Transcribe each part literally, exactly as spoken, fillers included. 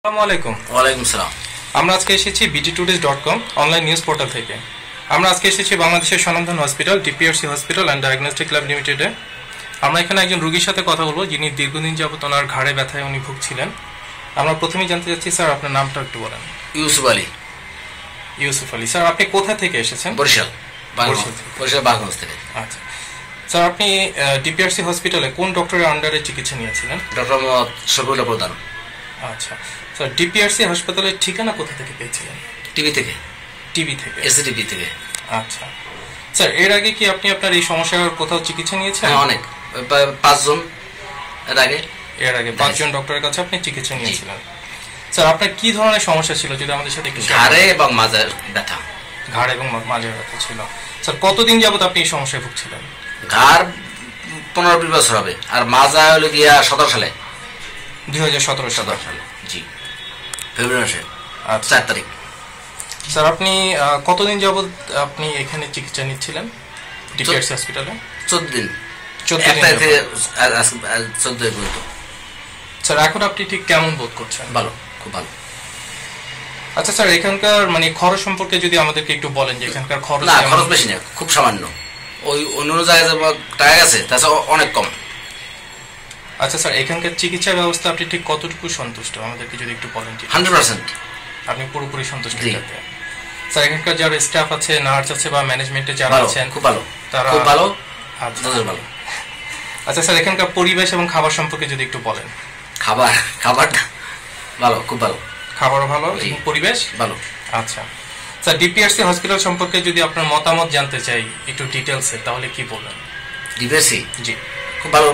আসসালামু আলাইকুম। ওয়ালাইকুম সালাম। আমরা আজকে এসেছি BT today's dot com online news portal থেকে। আমরা আজকে এসেছি বাংলাদেশের স্বনামধন্য hospital DPRC hospital and diagnostic lab লিমিটেডে। আমরা এখানে একজন রোগীর সাথে কথা বলবো যিনি দীর্ঘদিন যাবত ওনার ঘাড়ে ব্যথায় উনি ভুগছিলেন। আমরা প্রথমেই জানতে চাচ্ছি স্যার আপনার নামটা একটু বলেন। ইউসুফ আলী। ইউসুফ আলী স্যার, আপনি কোথা থেকে এসেছেন? বরিশাল। বরিশাল বাগগঞ্জ থেকে। আচ্ছা স্যার, আপনি ডিপিআরসি হসপিটালে কোন ডক্টরের আন্ডারে চিকিৎসা নিয়েছিলেন? ডক্টর মোহাম্মদ শফিউল্লাহ প্রধান। আচ্ছা স্যার, ডিপিআরসি হাসপাতালের ঠিকানা কোথা থেকে পেয়েছিলেন? টিভি থেকে। টিভি থেকে? এসিটিভি থেকে। আচ্ছা স্যার, এর আগে কি আপনি আপনার এই সমস্যার কোথাও চিকিৎসা নিয়েছেন? হ্যাঁ, অনেক, পাঁচজন এর আগে। এর আগে পাঁচজন ডক্টরের কাছে আপনি চিকিৎসা নিয়েছিলেন। স্যার, আপনার কি ধরনের সমস্যা ছিল যদি আমাদের সাথে একটু? ঘাড়ে এবং মাজার ব্যথা। ঘাড় এবং মাজার ব্যথা ছিল। স্যার, কতদিন যাবত আপনি এই সমস্যায় ভুগছিলেন? ঘাড় পনেরো বিশ বছর হবে, আর মাজা হলো গিয়া সতেরো সালে। দুই হাজার সতেরো সতেরো সালে জি, ফেব্রুয়ারি মাসে আচ্ছা চার তারিখ। স্যার, আপনি কতদিন যাবত আপনি এখানে চিকিৎসা নিচ্ছিলেন ডিপিআরসি হসপিটালে? চোদ্দ দিন। চোদ্দ দিন থেকে চোদ্দ দিন পর্যন্ত। স্যার, এখন আপনি ঠিক কেমন বোধ করছেন? ভালো, খুব ভালো। আচ্ছা স্যার, এখানকার মানে খরচ সম্পর্কে যদি আমাদেরকে একটু বলেন যে এখানকার খরচ? না, খরচ বেশি না, খুব সামান্য। ওই অন্য জায়গায় টাকা আছে তাছাড়া অনেক কম। আচ্ছা স্যার, এখানকার চিকিৎসা ব্যবস্থা আপনি ঠিক কতটুকু সন্তুষ্ট আমাদেরকে যদি একটু বলেন? হান্ড্রেড পার্সেন্ট আপনি পুরোপুরি সন্তুষ্ট? স্যার, এখানকার যারা স্টাফ আছে, নার্স আছে বা ম্যানেজমেন্টে যারা আছেন, খুব ভালো, তারা খুব ভালো। আচ্ছা ভালো। আচ্ছা স্যার, এখানকার পরিবেশ এবং খাবার সম্পর্কে যদি একটু বলেন? খাবার খাবারটা ভালো, খুব ভালো। খাবারও ভালো, পরিবেশ ভালো। আচ্ছা স্যার, ডিপিআরসি হসপিটাল সম্পর্কে যদি আপনার মতামত জানতে চাই একটু ডিটেলসে, তাহলে কি বলবেন? ডিপিআরসি জি, খুব ভালো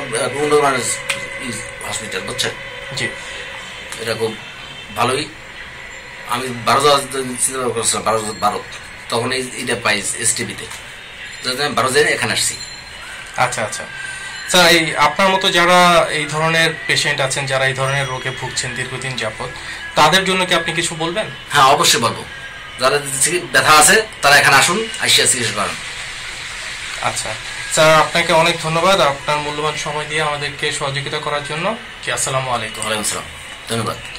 হসপিটাল, বুঝছেন? জি, এটা খুব ভালোই। আমি বারো চিন্তা করছিলাম, বারো বারো তখন এইটা পাই এস টিভিতে, বারো দিনে এখানে আসছি। আচ্ছা আচ্ছা স্যার, এই আপনার মতো যারা এই ধরনের পেশেন্ট আছেন, যারা এই ধরনের রোগে ভুগছেন দীর্ঘদিন যাবত, তাদের জন্য কি আপনি কিছু বলবেন? হ্যাঁ, অবশ্যই বলবো। যারা ব্যথা আছে তারা এখানে আসুন, আসিয়া চিকিৎসা করেন। আচ্ছা স্যার, আপনাকে অনেক ধন্যবাদ আপনার মূল্যবান সময় দিয়ে আমাদেরকে সহযোগিতা করার জন্য। কি আসসালামু আলাইকুম। ওয়ালাইকুম আসসালাম, ধন্যবাদ।